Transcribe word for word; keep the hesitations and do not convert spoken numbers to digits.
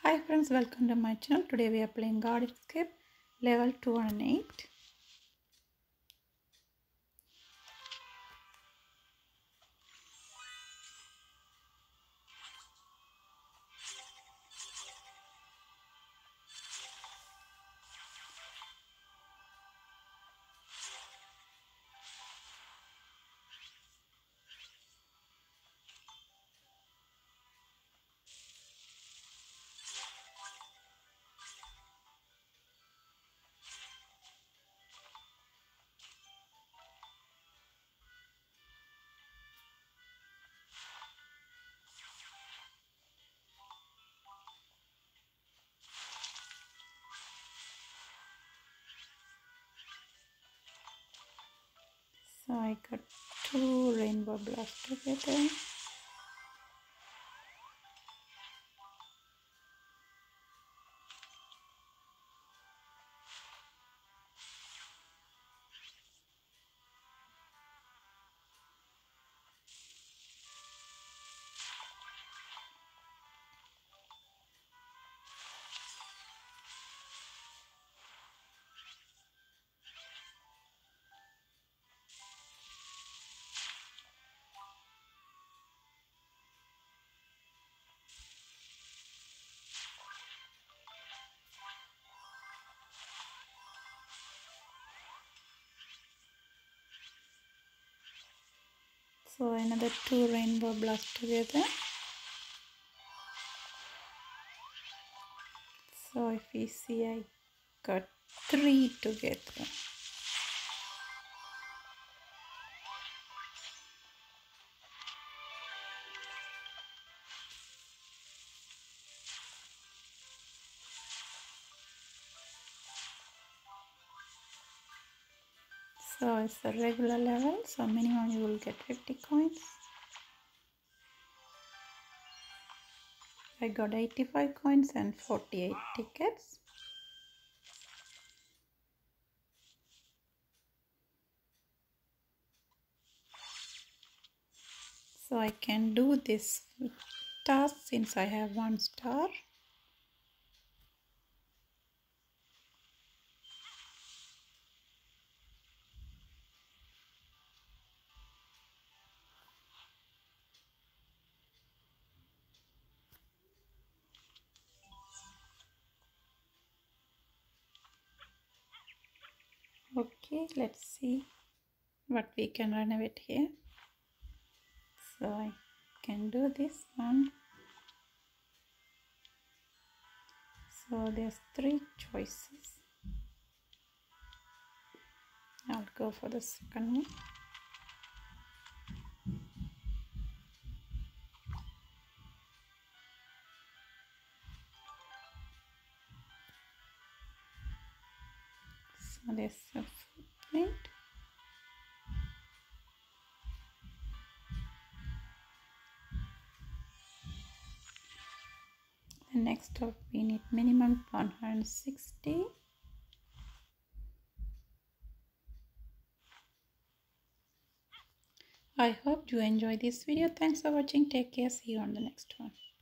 Hi friends, welcome to my channel. Today we are playing Gardenscape level two hundred eight. So I got two rainbow blocks together. So another two rainbow blocks together. So if you see, I got three together. So it's a regular level, so minimum you will get fifty coins. I got eighty-five coins and forty-eight tickets. So I can do this task since I have one star. Okay, let's see what we can renovate here. So I can do this one. So there's three choices. I'll go for the second one. So there's a footprint. And next up we need minimum one hundred sixty. I hope you enjoy this video. Thanks for watching. Take care. See you on the next one.